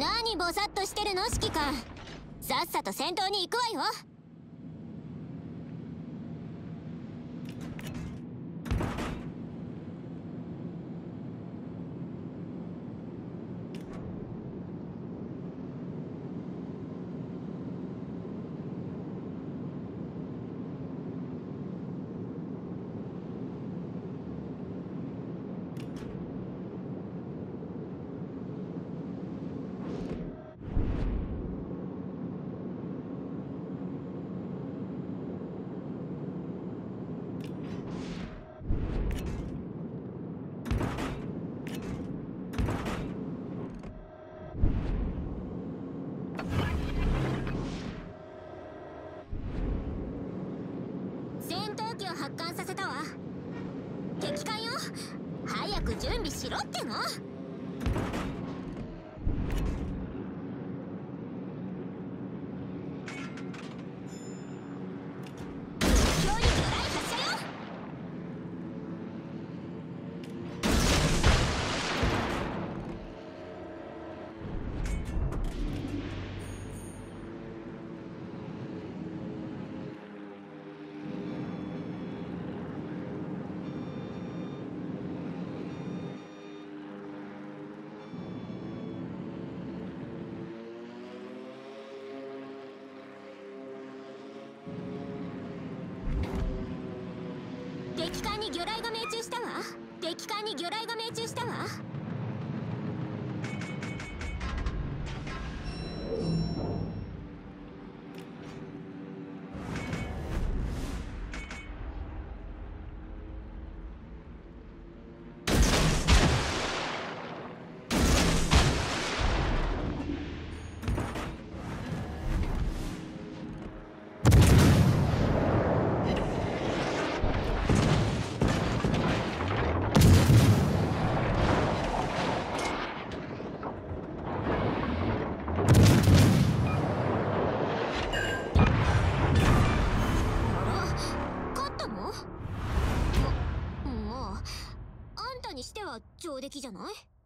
何ぼさっとしてるの指揮官。さっさと戦闘に行くわよ。発艦させたわ。敵艦よ、早く準備しろっての。敵艦に魚雷が命中したわ。敵艦に魚雷が命中したわ。にしては上出来じゃない？